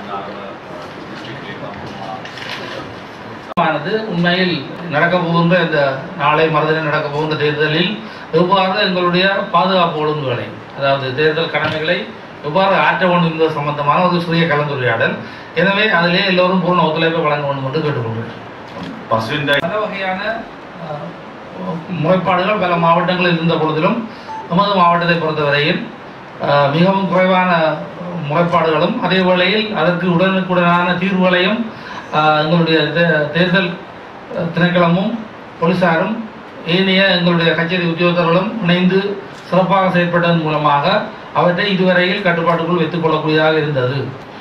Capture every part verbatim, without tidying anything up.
ஆனது உண்மையில் நடக்க போகின்ற இந்த நாளை மறுதினம் நடக்க போகின்ற தேர்தலில் எவ்வாறு எங்களுடைய பாதுகாப்பு ஒழுங்குகளை, அதாவது தேர்தல் கடமைகளை எவ்வாறு ஆற்ற வேண்டும் என்பது சம்பந்தமான ஒரு சிறிய கலந்துரையாடல். எனவே அதிலே எல்லோரும் பூர்ண ஒத்துழைப்பை வழங்க வேண்டும் என்று கேட்டுக்கொள்கிறேன். பல வகையான முறைப்பாடுகள் பல மாவட்டங்களில் இருந்த பொழுதிலும் நமது மாவட்டத்தை பொறுத்தவரையில் மிகவும் குறைவான முறைப்பாடுகளும் அதே வேளையில் அதற்கு உடனுக்குடனான தீர்வுகளையும் எங்களுடைய தேர்தல் திணைக்களமும் போலீசாரும் ஏனைய எங்களுடைய கச்சேரி உத்தியோகத்தர்களும் இணைந்து சிறப்பாக செயல்பட்டதன் மூலமாக அவற்றை இதுவரையில் கட்டுப்பாட்டுக்குள் வைத்துக் கொள்ளக்கூடியதாக இருந்தது.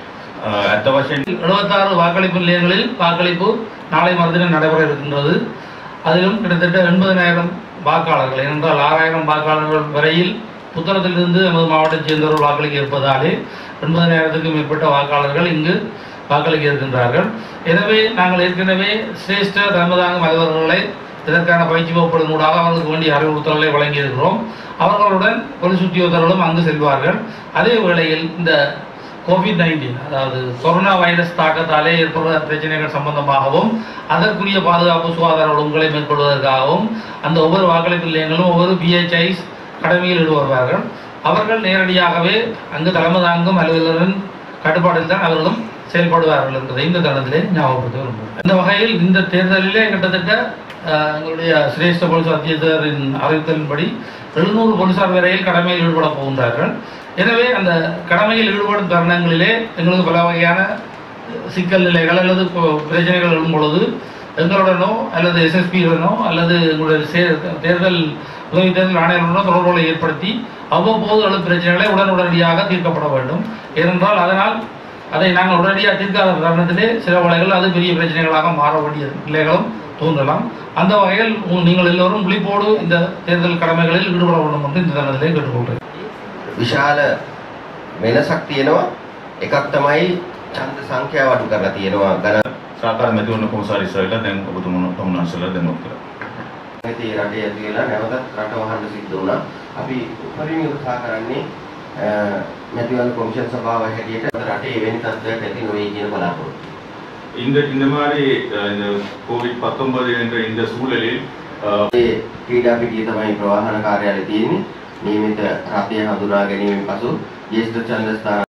எழுபத்தாறு வாக்களிப்பு நிலையங்களில் வாக்களிப்பு நாளை மறுதினம் நடைபெற இருக்கின்றது. அதிலும் கிட்டத்தட்ட எண்பதனாயிரம் வாக்காளர்கள், ஏனென்றால் ஆறாயிரம் வாக்காளர்கள் வரையில் புத்தளத்திலிருந்து நமது மாவட்டத்தை சேர்ந்தவர்கள் வாக்களிக்க இருப்பதாலே எண்பதனாயிரத்துக்கும் மேற்பட்ட வாக்காளர்கள் இங்கு வாக்களிக்க இருக்கின்றார்கள். எனவே நாங்கள் ஏற்கனவே சிரேஷ்ட தலைமைதாங்கும் அலுவலர்களை இதற்கான பயிற்சி வகுப்புகளின் ஊடாக அவர்களுக்கு வேண்டிய அறிவுறுத்தல்களை வழங்கியிருக்கிறோம். அவர்களுடன் போலீஸ் உத்தியோகத்தர்களும் அங்கு செல்வார்கள். அதே வேளையில் இந்த கோவிட் நைன்டீன், அதாவது கொரோனா வைரஸ் தாக்கத்தாலே ஏற்படுற பிரச்சனைகள் சம்பந்தமாகவும் அதற்குரிய பாதுகாப்பு சுகாதார ஒழுங்குகளை மேற்கொள்வதற்காகவும் அந்த ஒவ்வொரு வாக்களிப்பு நிலையங்களும் ஒவ்வொரு பிஹெச்ஐஸ் கடமையில் ஈடுபடுவார்கள். அவர்கள் நேரடியாகவே அங்கு தலைமை தாங்கும் அலுவலரின் கட்டுப்பாட்டில் தான் அவர்களும் செயல்படுவார்கள் என்பதை இந்த தருணத்திலே ஞாபகப்படுத்த விரும்புகிறேன். இந்த வகையில் இந்த தேர்தலிலே கிட்டத்தட்ட எங்களுடைய சிரேஷ்ட போலீஸ் அத்தியட்சரின் அறிவித்தலின்படி எழுநூறு போலீசார் வரையில் கடமையில் ஈடுபட போகின்றார்கள். எனவே அந்த கடமையில் ஈடுபடும் தருணங்களிலே எங்களுக்கு பல வகையான சிக்கல் நிலைகள் அல்லது பிரச்சனைகள் எழும் பொழுது எங்களுடனோ அல்லது எஸ்எஸ்பியுடனோ அல்லது எங்களுடைய தேர்தல் உதவி தேர்தல் ஆணையருடனோ தொடர்புகளை ஏற்படுத்தி அவ்வப்போது எழும் பிரச்சனைகளை உடனுடனடியாக தீர்க்கப்பட வேண்டும். ஏனென்றால் அதனால் அதை நாங்கள் உடனடியாக தீர்க்காத தருணத்திலே சில வேளைகள் அது பெரிய பிரச்சனைகளாக மாற வேண்டிய நிலைகளும் தோன்றலாம். அந்த வகையில் நீங்கள் எல்லோரும் விழிப்போடு இந்த தேர்தல் கடமைகளில் ஈடுபட வேண்டும் என்று இந்த தருணத்திலே கேட்டுக்கொள்கிறேன். විශාල වෙනසක් තියෙනවා. එකක් තමයි ඡන්ද සංඛ්‍යාව අඩු කරලා තියෙනවා. ගණන් සාකාර මැතිවරණ කොමසාරිස්වරලා දැන් ඔබතුමා තමුන්වන්සලා දැන් ඔක්කොම මේකේ රටේ ඇති වෙලා නැවතත් රට වහන්න සිද්ධ වුණා. අපි උපරිම උත්සාහ කරන්නේ මැතිවරණ කොමිෂන් සභාව හැටියට රටේ එවැනි තත්ත්වයක් ඇති නොවේ කියන බලාපොරොත්තු. இந்த இந்த மாதிரி இந்த கோவிட் பத்தொன்பது என்ற இந்த சூழலில் ක්‍රීඩා පිටියේ තමයි ප්‍රවාහන කාර්යාලය තියෙන්නේ. නියමිත රථය හඳුනා ගැනීමෙන් පසු ජ්‍යෙෂ්ඨ ඡන්ද ස්ථාන